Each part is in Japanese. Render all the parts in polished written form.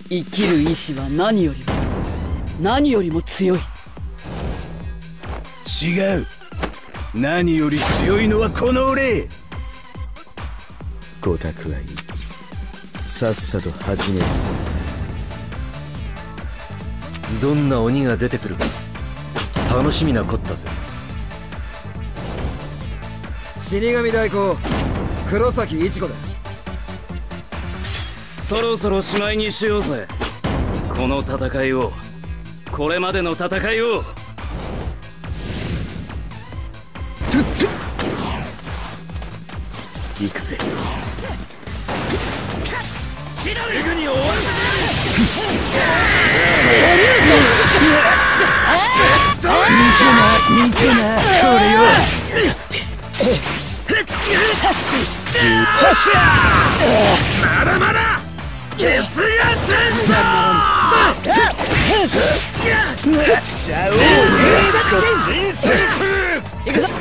生きる意志は何よりも強い。 違う。何より強いのはこの俺。ごたくはいい。さっさと始めるぞ。 どんな鬼が出てくるか楽しみなこったぜ。 死神代行黒崎一子だ。 そろそろしまいにしようぜ。この戦いを、これまでの戦いを。 行くぜ。 すぐに終わらせて。 見てなこれよ。 まだまだ決意が転送。 シャオ行くぞ。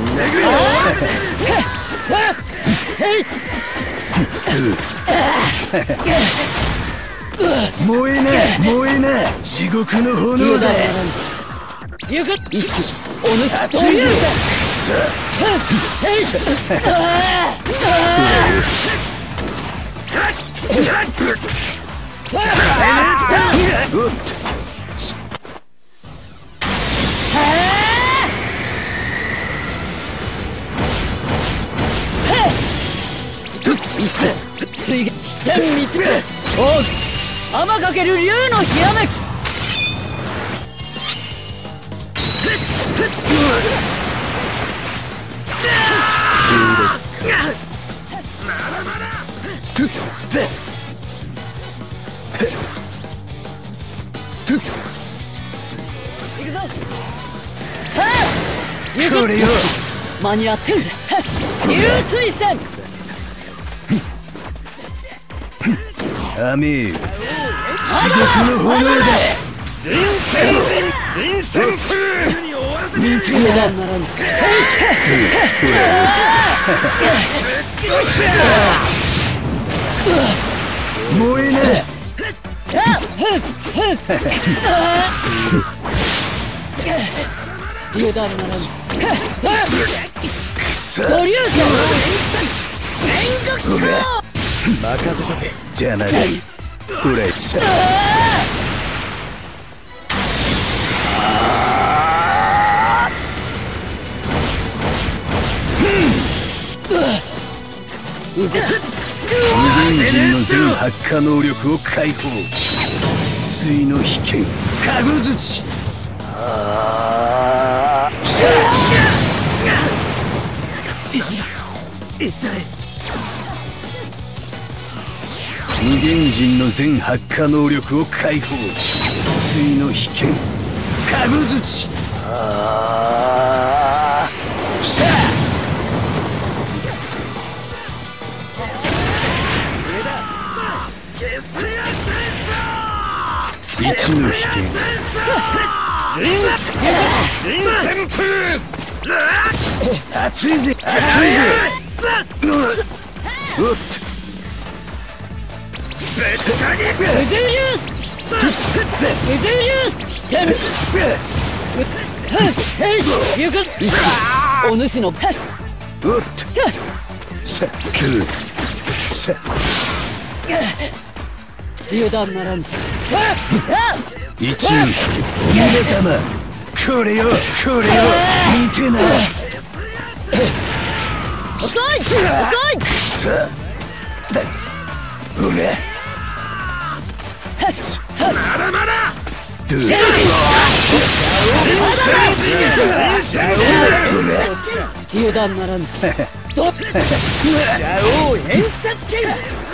燃えな地獄の炎だ。 行く。一お主というか。 おっ水源飛天見つけおう天かける竜のひらめき。行くぞ。 これよ。 間に合ってる。流水戦。 アメー地獄の炎だ。見てなならぬ。 燃えな油断ならぬ。 くそ五流拳。 任せたぜ。邪魔だ。ほら来た。 動く。 無限人の全発火能力を解放。対の被験かぐづち。 一体無限人の全発火能力を解放。対の被験かぐづち。一の被験熱いぜおっとお主のペッ。 おっとさ油断ならぬ。 一の被験おめ玉これよ見てな。 遅い遅い。 くそだほらまだまだどうだ油断ならぬ。どっ演殺剣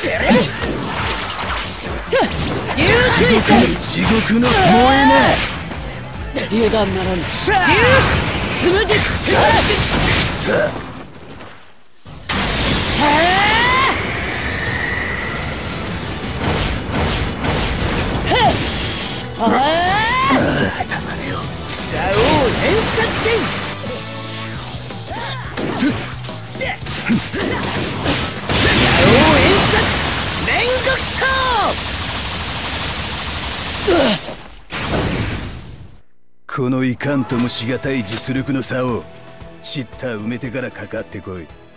地獄の燃えな。 油断ならぬ。つむじくそたまねよシャオ演殺剣シャオ演殺煉獄章このいかんともしがたい実力の差をちった埋めてからかかってこい。